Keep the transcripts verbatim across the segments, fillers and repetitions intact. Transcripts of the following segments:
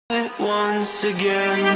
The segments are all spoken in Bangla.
it once again.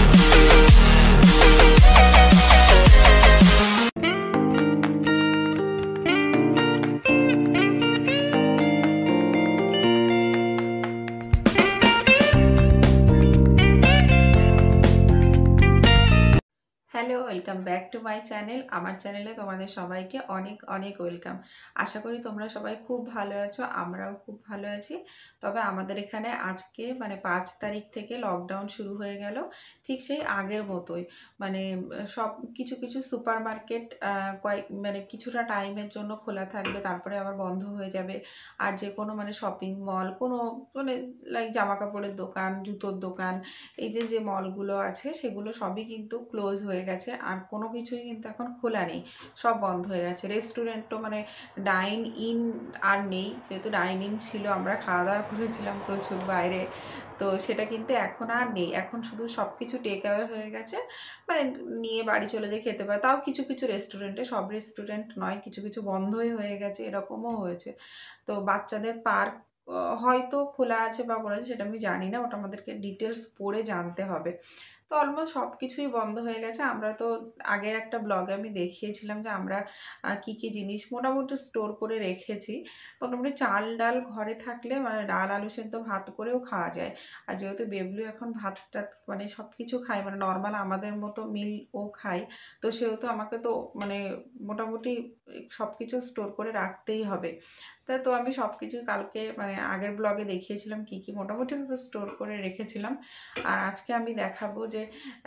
Hello, welcome back to my channel. আমার চ্যানেলে তোমাদের সবাইকে অনেক অনেক ওয়েলকাম। আশা করি তোমরা সবাই খুব ভালো আছো, আমরাও খুব ভালো আছি। তবে আমাদের এখানে আজকে মানে পাঁচ তারিখ থেকে লকডাউন শুরু হয়ে গেল, ঠিক সেই আগের মতোই। মানে সব কিছু কিছু সুপার মার্কেট কয়েক মানে কিছুটা টাইমের জন্য খোলা থাকবে, তারপরে আবার বন্ধ হয়ে যাবে। আর যে কোনো মানে শপিং মল, কোনো মানে লাইক জামা কাপড়ের দোকান, জুতোর দোকান, এই যে যে মলগুলো আছে সেগুলো সবই কিন্তু ক্লোজ হয়ে গেছে। আর কোনো কিছুই কিন্তু এখন খোলা নেই, সব বন্ধ হয়ে গেছে। রেস্টুরেন্টও মানে ডাইন ইন আর নেই, যেহেতু ডাইন ইন ছিল, আমরা খাওয়া দাওয়া করেছিলাম প্রচুর বাইরে, তো সেটা কিন্তু এখন আর নেই। এখন শুধু সব কিছু টেক অ্যাওয়ে হয়ে গেছে, মানে নিয়ে বাড়ি চলে যেয়ে খেতে পারে। তাও কিছু কিছু রেস্টুরেন্টে, সব রেস্টুরেন্ট নয়, কিছু কিছু বন্ধই হয়ে গেছে, এরকমও হয়েছে। তো বাচ্চাদের পার্ক হয়তো খোলা আছে বা বলেছে, সেটা আমি জানি না, ওটা আমাদেরকে ডিটেলস পড়ে জানতে হবে। তো অলমোস্ট সব কিছুই বন্ধ হয়ে গেছে। আমরা তো আগের একটা ব্লগে আমি দেখিয়েছিলাম যে আমরা কি কি জিনিস মোটামুটি স্টোর করে রেখেছি। মোটামুটি চাল ডাল ঘরে থাকলে মানে ডাল আলু সেদ্ধ ভাত করেও খাওয়া যায়। আর যেহেতু বেবলু এখন ভাত টাত মানে সব কিছু খায়, মানে নর্মাল আমাদের মতো মিল ও খায়, তো সেহেতু আমাকে তো মানে মোটামুটি সব কিছু স্টোর করে রাখতেই হবে। তা তো আমি সব কিছু কালকে মানে আগের ব্লগে দেখিয়েছিলাম কি কি মোটামুটি স্টোর করে রেখেছিলাম। আর আজকে আমি দেখাবো যে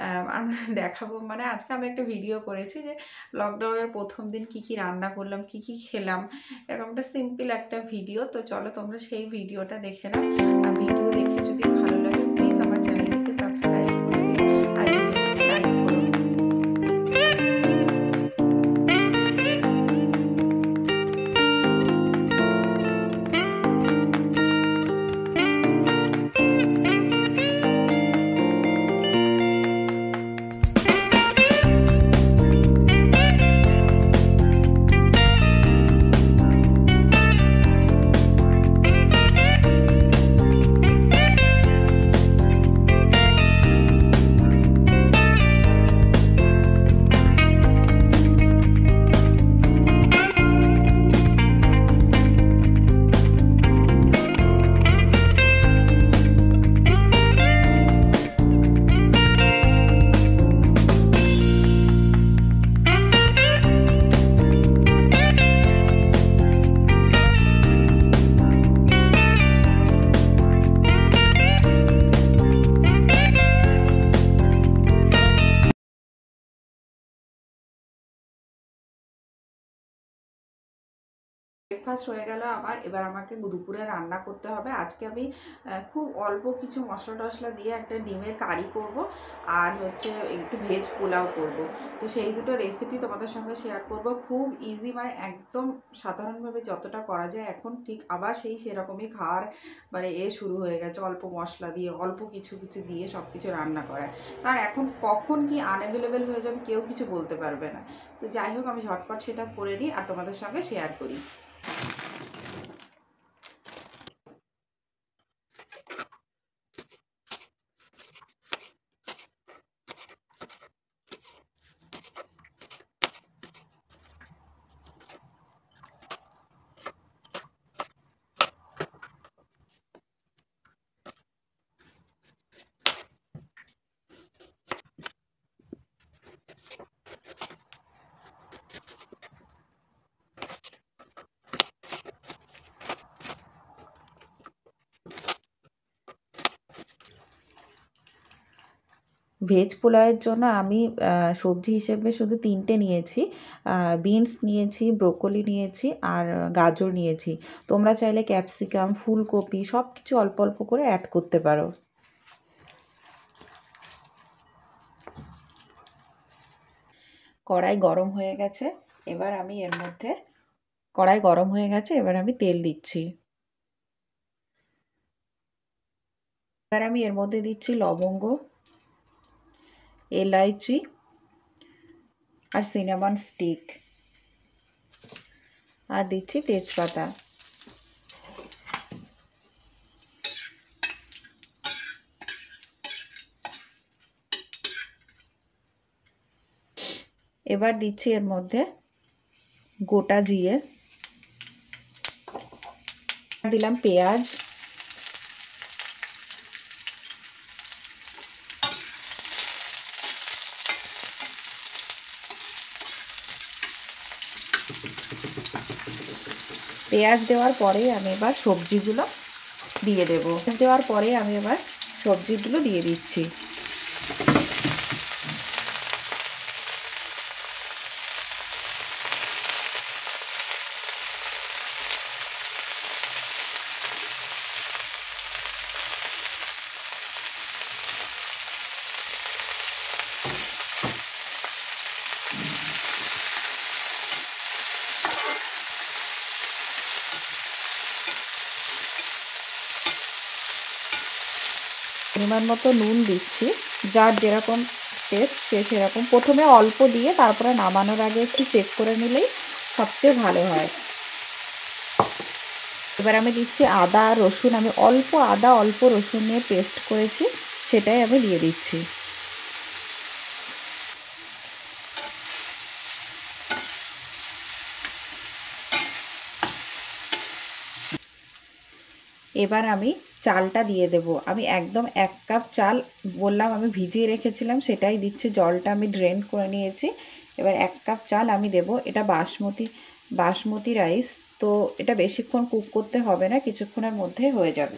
দেখাবো মানে আজকে আমি একটা ভিডিও করেছি যে লকডাউনের প্রথম দিন কি কি রান্না করলাম, কি কি খেলাম, এরকম একটা সিম্পল একটা ভিডিও। তো চলো তোমরা সেই ভিডিওটা দেখে নাও। আর ভিডিও দেখে যদি ভালো লাগে প্লিজ আমার চ্যানেলটিকে সাবস্ক্রাইব করে দিও আর ভিডিওটিকে লাইক করো। ব্রেকফাস্ট হয়ে গেল আমার, এবার আমাকে দুপুরে রান্না করতে হবে। আজকে আমি খুব অল্প কিছু মশলা টশলা দিয়ে একটা ডিমের কারি করব, আর হচ্ছে একটু ভেজ পোলাও করব। তো সেই দুটো রেসিপি তোমাদের সঙ্গে শেয়ার করব। খুব ইজি, মানে একদম সাধারণভাবে যতটা করা যায় এখন, ঠিক আবার সেই সেরকমই খাওয়ার মানে এ শুরু হয়ে গেছে, অল্প মশলা দিয়ে অল্প কিছু কিছু দিয়ে সব কিছু রান্না করা। কারণ এখন কখন কি আনঅ্যাভেলেবেল হয়ে যাবে কেউ কিছু বলতে পারবে না। তো যাই হোক, আমি ঝটপট সেটা করে নিই আর তোমাদের সঙ্গে শেয়ার করি। ভেজ পোলাওয়ের জন্য আমি সবজি হিসেবে শুধু তিনটে নিয়েছি। বিনস নিয়েছি, ব্রোকলি নিয়েছি, আর গাজর নিয়েছি। তোমরা চাইলে ক্যাপসিকাম, ফুলকপি সব কিছু অল্প অল্প করে অ্যাড করতে পারো। কড়াই গরম হয়ে গেছে, এবার আমি এর মধ্যে কড়াই গরম হয়ে গেছে এবার আমি তেল দিচ্ছি। এবার আমি এর মধ্যে দিচ্ছি লবঙ্গ, এলাইচি আর সিনামন স্টিক, আর দিচ্ছি তেজপাতা। এবার দিচ্ছি এর মধ্যে গোটা জিরে, দিলাম পেঁয়াজ, পেঁয়াজ দেওয়ার পরে আমি এবার সবজিগুলো দিয়ে দেবো। দেওয়ার পরে আমি এবার সবজিগুলো দিয়ে দিচ্ছি। পরিমাণ মতো নুন দিচ্ছি, যার যেরকম টেস্ট সে সেরকম। প্রথমে অল্প দিয়ে তারপরে নামানোর আগে একটু চেক করে নিলেই সবচেয়ে ভালো হয়। এবার আমি দিচ্ছি আদা আর রসুন। আমি অল্প আদা অল্প রসুন নিয়ে পেস্ট করেছি, সেটাই আমি দিয়ে দিচ্ছি। এবার আমি চালটা দিয়ে দেব। আমি একদম এক কাপ চাল বললাম আমি ভিজিয়ে রেখেছিলাম, সেটাই দিচ্ছি। জলটা আমি ড্রেন করে নিয়েছি। এবার এক কাপ চাল আমি দেব। এটা বাসমতি বাসমতি রাইস, তো এটা বেশিক্ষণ কুক করতে হবে না, কিছুক্ষণের মধ্যে হয়ে যাবে।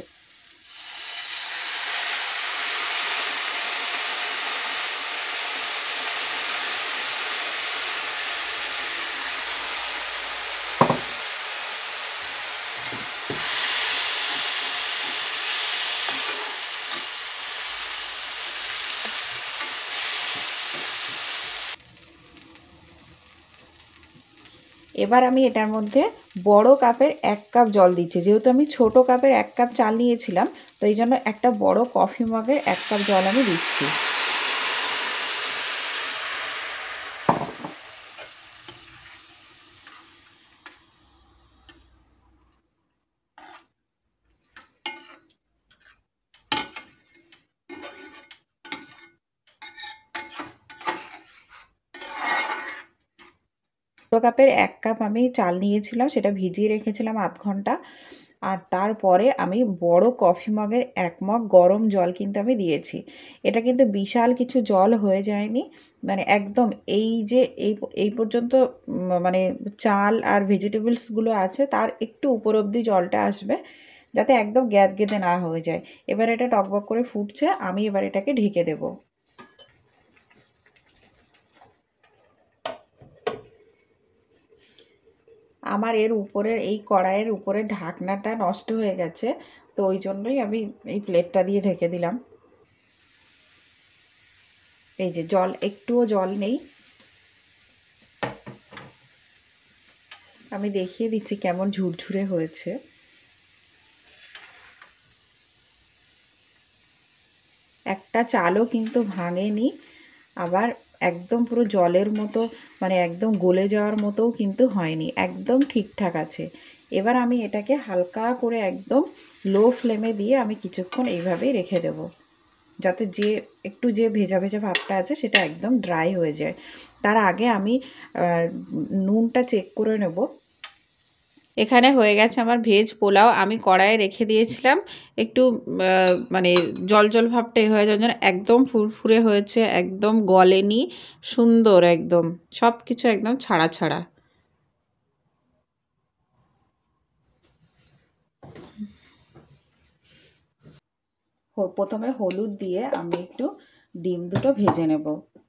এবার আমি এটার মধ্যে বড় কাপের এক কাপ জল দিচ্ছি। যেহেতু আমি ছোট কাপের এক কাপ চাল নিয়েছিলাম, তো এই জন্য একটা বড় কফি মগের এক কাপ জল আমি দিচ্ছি। ছোটো কাপের এক কাপ আমি চাল নিয়েছিলাম, সেটা ভিজিয়ে রেখেছিলাম আধ ঘন্টা। আর তারপরে আমি বড় কফি মগের এক মগ গরম জল কিন্তু আমি দিয়েছি। এটা কিন্তু বিশাল কিছু জল হয়ে যায়নি, মানে একদম এই যে এই এই পর্যন্ত মানে চাল আর ভেজিটেবলসগুলো আছে তার একটু উপর অবধি জলটা আসবে, যাতে একদম গ্যাদ গেদে না হয়ে যায়। এবার এটা টকবক করে ফুটছে, আমি এবার এটাকে ঢেকে দেবো। আমার এর উপরের এই কড়াইয়ের উপরের ঢাকনাটা নষ্ট হয়ে গেছে, তো ওই জন্যই আমি এই প্লেটটা দিয়ে ঢেকে দিলাম। এই যে জল, একটুও জল নেই। আমি দেখিয়ে দিচ্ছি কেমন ঝুরঝুরে হয়েছে। একটা চালও কিন্তু ভাঙেনি, আবার একদম পুরো জলের মতো মানে একদম গলে যাওয়ার মতোও কিন্তু হয়নি, একদম ঠিকঠাক আছে। এবার আমি এটাকে হালকা করে একদম লো ফ্লেমে দিয়ে আমি কিছুক্ষণ এইভাবেই রেখে দেব, যাতে যে একটু যে ভেজা ভেজা ভাবটা আছে সেটা একদম ড্রাই হয়ে যায়। তার আগে আমি নুনটা চেক করে নেব। এখানে হয়ে গেছে আমার ভেজ পোলাও। আমি কড়াইয়ে রেখে দিয়েছিলাম, একটু মানে জল জল ভাবটা হয়ে যাওয়ার জন্য একদম ফুরফুরে হয়েছে, একদম গলেনি, সুন্দর একদম সব কিছু একদম ছাড়া ছাড়া। প্রথমে হলুদ দিয়ে আমি একটু ডিম দুটো ভেজে নেব।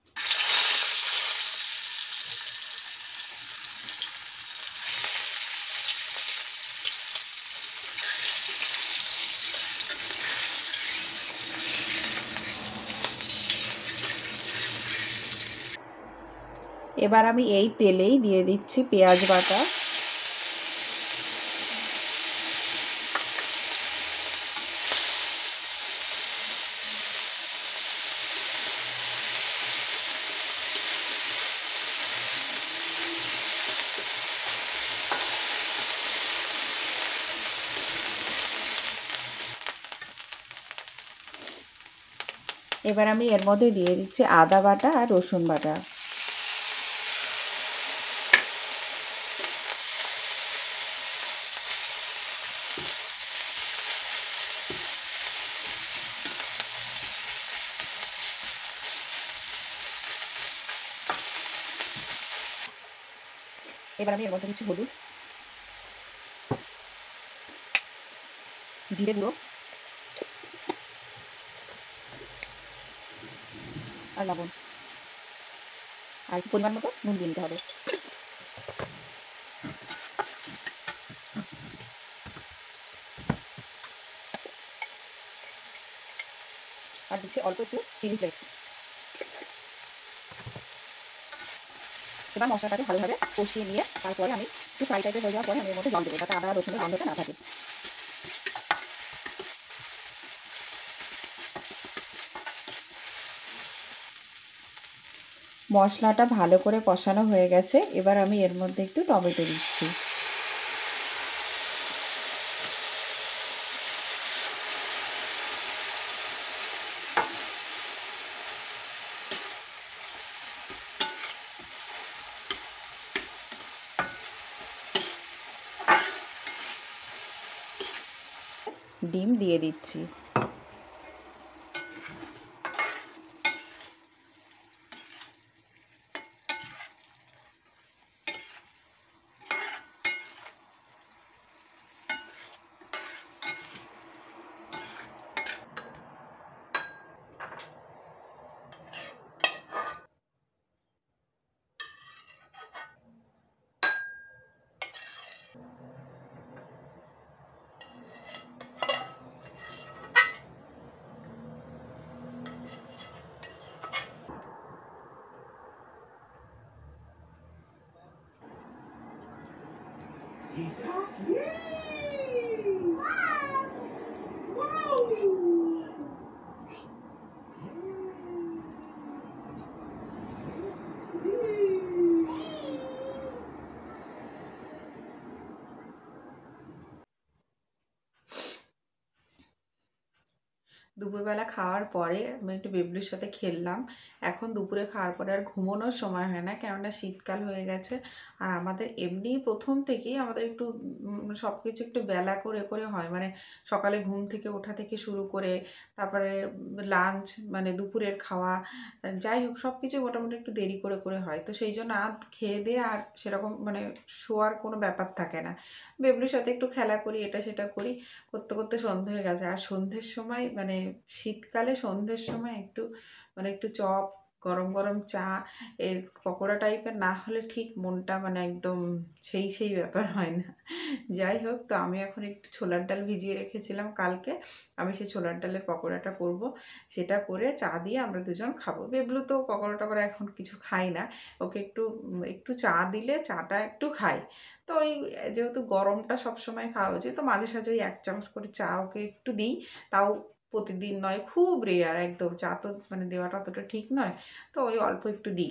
এবার আমি এই তেলেই দিয়ে দিচ্ছি পেঁয়াজ বাটা, এবার আমি এর মধ্যে দিয়ে দিচ্ছি আদা বাটা আর রসুন বাটা। এবার আমি এর মধ্যে কিছু হলুদ, জিরে গুঁড়ো আর লবণ আর পরিমাণ মতো নুন দিয়ে নিতে হবে। আর দিচ্ছি অল্প একটু চিলি ফ্লেক্স। এবার মশলাটাকে ভালোভাবে কষিয়ে নিয়ে তারপরে আমি একটু ফ্রাই টাইপের হয়ে যাওয়ার পরে আমি এর মধ্যে জল দেবো, যাতে আদা রসুনের গন্ধটা না থাকে। মশলাটা ভালো করে কষানো হয়ে গেছে, এবার আমি এর মধ্যে একটু টমেটো দিচ্ছি। ডিম দিয়ে দিচ্ছি। দুপুরবেলা খাওয়ার পরে আমি একটু বেবলুর সাথে খেললাম। এখন দুপুরে খাওয়ার পরে আর ঘুমানোর সময় হয় না, কেননা শীতকাল হয়ে গেছে। আর আমাদের এমনি প্রথম থেকেই আমাদের একটু সব কিছু একটু বেলা করে করে হয়, মানে সকালে ঘুম থেকে ওঠা থেকে শুরু করে তারপরে লাঞ্চ মানে দুপুরের খাওয়া, যাই হোক সব কিছু মোটামুটি একটু দেরি করে করে হয়। তো সেই জন্য আর খেয়ে দিয়ে আর সেরকম মানে শোয়ার কোনো ব্যাপার থাকে না। বেবলুর সাথে একটু খেলা করি, এটা সেটা করি, করতে করতে সন্ধে হয়ে গেছে। আর সন্ধ্যের সময় মানে শীতকালে সন্ধ্যের সময় একটু মানে একটু চপ, গরম গরম চা, এর পকোড়া টাইপের না হলে ঠিক মনটা মানে একদম সেই সেই ব্যাপার হয় না। যাই হোক, তো আমি এখন একটু ছোলার ডাল ভিজিয়ে রেখেছিলাম কালকে, আমি সেই ছোলার ডালের পকোড়াটা করব। সেটা করে চা দিয়ে আমরা দুজন খাবো। বেবলু তো পকোড়া টকোড়া এখন কিছু খাই না, ওকে একটু একটু চা দিলে চাটা একটু খাই। তো ওই যেহেতু গরমটা সবসময় খাওয়া উচিত, তো মাঝে সাঝে ওই এক চামচ করে চা ওকে একটু দিই, তাও প্রতিদিন নয়, খুব রেয়ার একদম, চা তো মানে দেওয়াটা অতটা ঠিক নয়, তো ওই অল্প একটু দিই।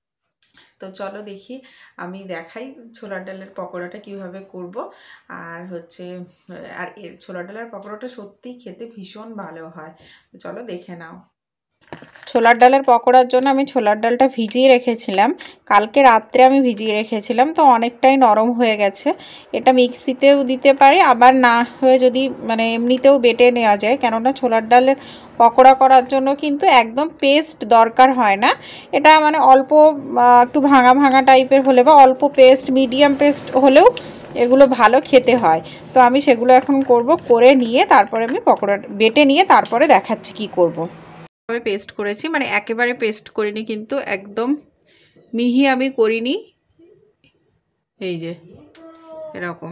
তো চলো দেখি, আমি দেখাই ছোলার ডালের পকোড়াটা কিভাবে করব। আর হচ্ছে আর এর ছোলার ডালের পকোড়াটা সত্যিই খেতে ভীষণ ভালো হয়, তো চলো দেখে নাও। ছোলার ডালের পকোড়ার জন্য আমি ছোলার ডালটা ভিজিয়ে রেখেছিলাম, কালকে রাত্রে আমি ভিজিয়ে রেখেছিলাম, তো অনেকটাই নরম হয়ে গেছে। এটা মিক্সিতেও দিতে পারি, আবার না হয়ে যদি মানে এমনিতেও বেটে নেওয়া যায়, কেননা ছোলার ডালের পকোড়া করার জন্য কিন্তু একদম পেস্ট দরকার হয় না। এটা মানে অল্প একটু ভাঙা ভাঙা টাইপের হলে বা অল্প পেস্ট, মিডিয়াম পেস্ট হলেও এগুলো ভালো খেতে হয়। তো আমি সেগুলো এখন করব, করে নিয়ে তারপরে আমি পকোড়া বেটে নিয়ে তারপরে দেখাচ্ছি কি করব। আমি পেস্ট করেছি, মানে একেবারে পেস্ট করিনি, কিন্তু একদম মিহি আমি করিনি, এই যে এরকম।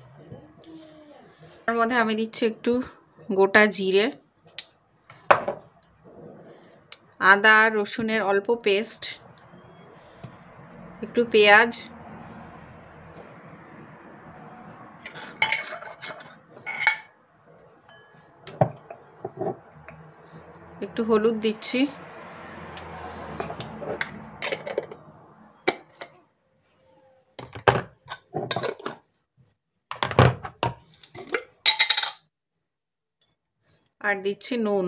তার মধ্যে আমি দিচ্ছি একটু গোটা জিরে, আদা রসুনের অল্প পেস্ট, একটু পেঁয়াজ, একটু হলুদ দিচ্ছি, আর দিচ্ছি নুন।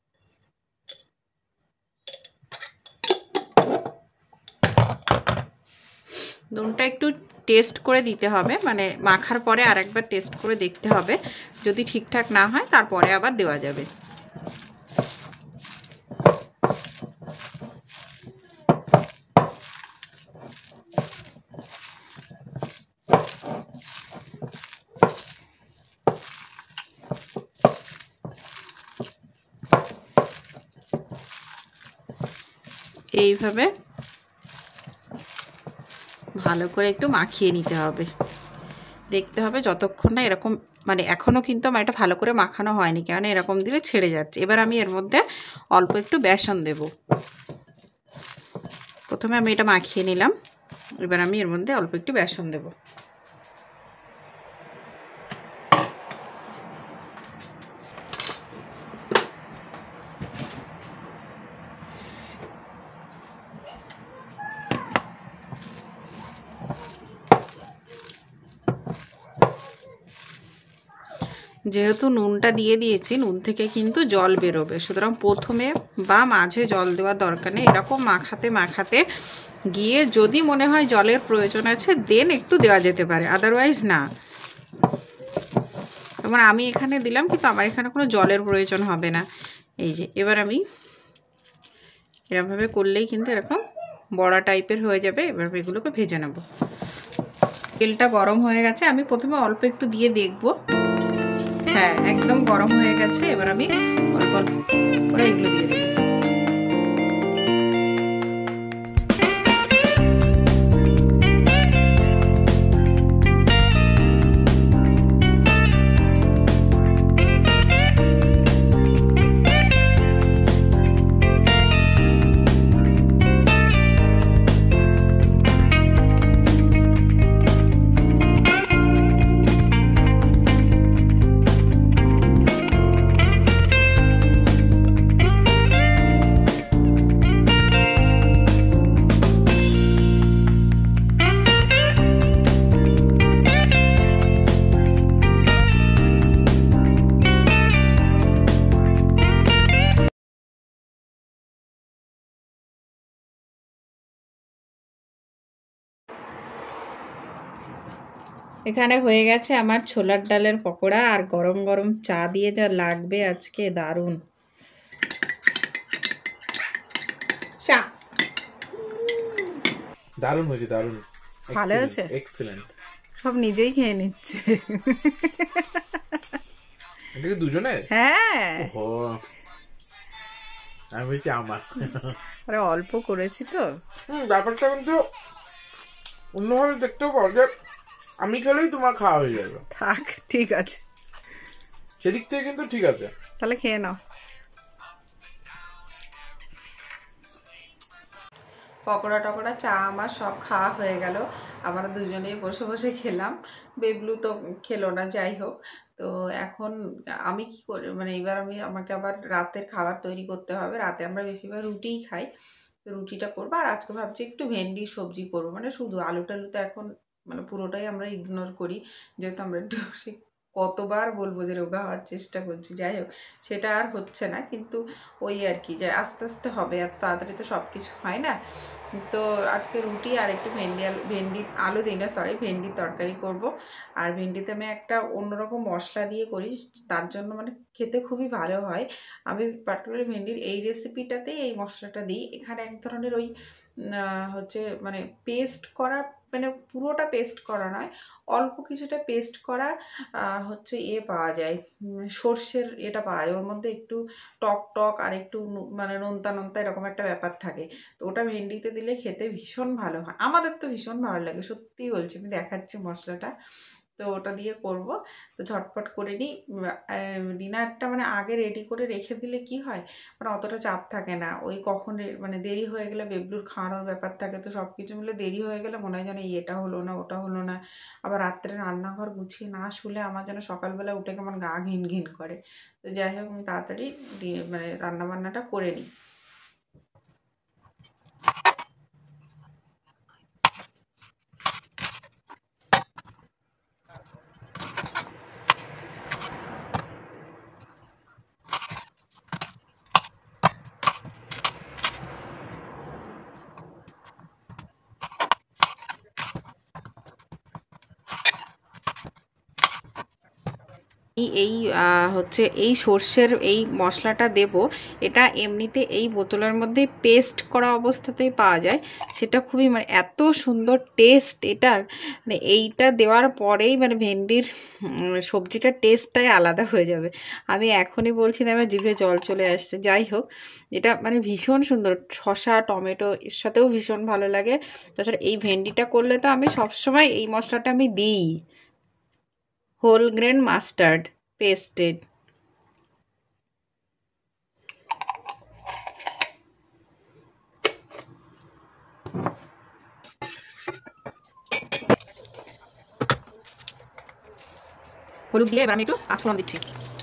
নুনটা একটু টেস্ট করে দিতে হবে, মানে মাখার পরে আরেকবার টেস্ট করে দেখতে হবে, যদি ঠিকঠাক না হয় তারপরে আবার দেওয়া যাবে। এইভাবে ভালো করে একটু মাখিয়ে নিতে হবে। দেখতে হবে যতক্ষণ না এরকম, মানে এখনও কিন্তু আমার এটা ভালো করে মাখানো হয়নি, কেন এরকম দিলে ছেড়ে যাচ্ছে। এবার আমি এর মধ্যে অল্প একটু বেসন দেব। প্রথমে আমি এটা মাখিয়ে নিলাম, এবার আমি এর মধ্যে অল্প একটু বেসন দেব। যেহেতু নুনটা দিয়ে দিয়েছি, নুন থেকে কিন্তু জল বেরোবে, সুতরাং প্রথমে বা মাঝে জল দেওয়ার দরকার নেই। এরকম মাখাতে মাখাতে গিয়ে যদি মনে হয় জলের প্রয়োজন আছে দেন একটু দেওয়া যেতে পারে, আদারওয়াইজ না। যেমন আমি এখানে দিলাম, কিন্তু আমার এখানে কোনো জলের প্রয়োজন হবে না। এই যে এবার আমি এরকমভাবে করলেই কিন্তু এরকম বড়া টাইপের হয়ে যাবে। এবার এগুলোকে ভেজে নেব। তেলটা গরম হয়ে গেছে, আমি প্রথমে অল্প একটু দিয়ে দেখব। হ্যাঁ, একদম গরম হয়ে গেছে। এবার আমি অল্প অল্প করে এগুলো দিয়ে দেবো। এখানে হয়ে গেছে আমার ছোলার ডালের পকোড়া, আর গরম গরম চা দিয়ে যা লাগবে আজকে, দারুণ চা। দারুণ হয়েছে, দারুণ ভালো হয়েছে, এক্সেলেন্ট। সব নিজেই খেয়ে নিচ্ছে। এটা কি দুজনে? হ্যাঁ, ও আমি বলছি আমার। আরে অল্প করেছি তো। হুম, ব্যাপারটা কিন্তু অন্যভাবে দেখতেও পারো যে আমি খেলেই তোমার খাওয়া হয়ে যাবে। থাক, ঠিক আছে, সেদিক থেকে কিন্তু ঠিক আছে। তাহলে খেয়ে নাও। পকোড়া টকোড়া চা আমার সব খাওয়া হয়ে গেল। আমরা দুজনেই বসে বসে খেলাম, বেবলু তো খেলো না, যাই হোক। তো এখন আমি কি করি, মানে এবার আমি আমাকে আবার রাতের খাবার তৈরি করতে হবে। রাতে আমরা বেশিরভাগ রুটিই খাই, তো রুটিটা করবো। আর আজকে ভাবছি একটু ভেন্ডির সবজি করবো, মানে শুধু আলু টালু তো এখন মানে পুরোটাই আমরা ইগনোর করি, যেহেতু আমরা একটু কতবার বলবো যে রোগা হওয়ার চেষ্টা করছি, যাই হোক সেটা আর হচ্ছে না। কিন্তু ওই আর কি, যে আস্তে আস্তে হবে, এত তাড়াতাড়ি তো সব কিছু হয় না। তো আজকে রুটি আর একটু ভেন্ডি আলু ভেন্ডি আলু দিই না, সরি, ভেন্ডির তরকারি করব। আর ভেন্ডিতে আমি একটা অন্যরকম মশলা দিয়ে করি, তার জন্য মানে খেতে খুবই ভালো হয়। আমি পার্টিকুলার ভেন্ডির এই রেসিপিটাতেই এই মশলাটা দিই। এখানে এক ধরনের ওই হচ্ছে মানে পেস্ট করা, মানে পুরোটা পেস্ট করা নয়, অল্প কিছুটা পেস্ট করা হচ্ছে এ পাওয়া যায়, সর্ষের এটা পাওয়া যায়। ওর মধ্যে একটু টক টক আর একটু মানে নোনতা নোনতা এরকম একটা ব্যাপার থাকে। তো ওটা ভেন্ডিতে দিলে খেতে ভীষণ ভালো হয়, আমাদের তো ভীষণ ভালো লাগে, সত্যি বলছি। আমি দেখাচ্ছি মশলাটা, তো ওটা দিয়ে করব। তো ঝটপট করে নিই ডিনারটা, মানে আগে রেডি করে রেখে দিলে কি হয়, মানে অতটা চাপ থাকে না। ওই কখন মানে দেরি হয়ে গেলে বেবলুর খাওয়ানোর ব্যাপার থাকে, তো সব কিছু মিলে দেরি হয়ে গেলে মনে হয় যেন এটা হলো না ওটা হলো না। আবার রাত্রে রান্নাঘর গুছিয়ে না শুলে আমার যেন সকালবেলা উঠে কেমন গা ঘিন ঘিন করে। তো যাই হোক আমি তাড়াতাড়ি মানে রান্নাবান্নাটা করে নিই। এই হচ্ছে এই সর্ষের এই মশলাটা দেব, এটা এমনিতে এই বোতলের মধ্যে পেস্ট করা অবস্থাতেই পাওয়া যায়, সেটা খুবই মানে এত সুন্দর টেস্ট এটার, মানে এইটা দেওয়ার পরেই মানে ভেন্ডির সবজিটার টেস্টটাই আলাদা হয়ে যাবে। আমি এখনই বলছি না, আমার জিভে জল চলে আসছে। যাই হোক, এটা মানে ভীষণ সুন্দর, শসা টমেটো এর সাথেও ভীষণ ভালো লাগে। তাছাড়া এই ভেন্ডিটা করলে তো আমি সবসময় এই মশলাটা আমি দিই, হোল গ্রেন মাস্টার্ড পেস্টেড। হলুদ দিয়ে এবার আমি একটু আঁচফোড়ন দিচ্ছি।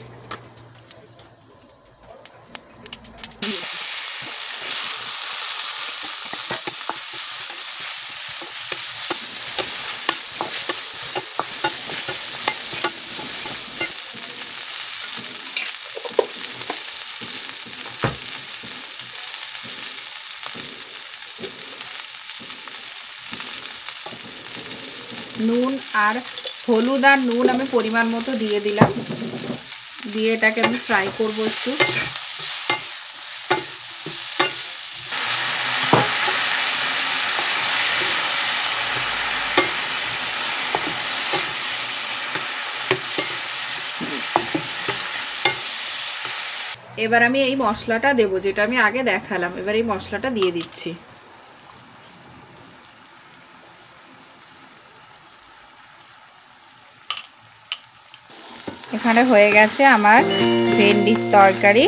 নুন আর হলুদ আর নুন আমি পরিমাণ মতো দিয়ে দিলাম, দিয়ে এটাকে আমি ফ্রাই করব একটু। এবার আমি এই মশলাটা দেব, যেটা আমি আগে দেখালাম, এবার এই মশলাটা দিয়ে দিচ্ছি। এখানে হয়ে গেছে আমার ভেন্ডির তরকারি।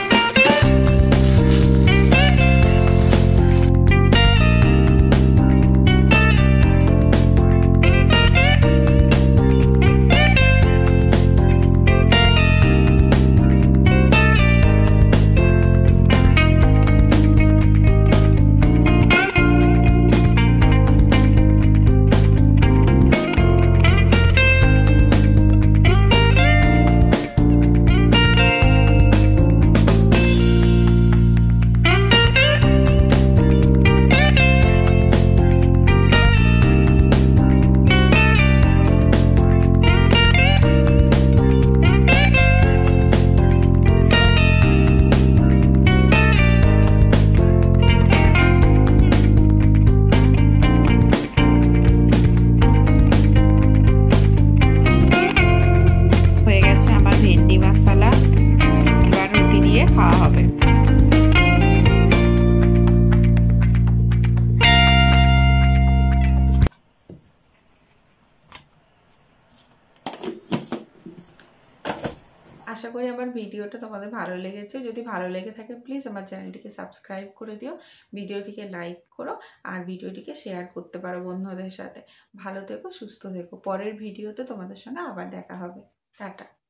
আশা করি আমার ভিডিওটা তোমাদের ভালো লেগেছে। যদি ভালো লেগে থাকে প্লিজ আমার চ্যানেলটিকে সাবস্ক্রাইব করে দিও, ভিডিওটিকে লাইক করো, আর ভিডিওটিকে শেয়ার করতে পারো বন্ধুদের সাথে। ভালো থেকো, সুস্থ থেকো। পরের ভিডিওতে তোমাদের সঙ্গে আবার দেখা হবে। টাটা।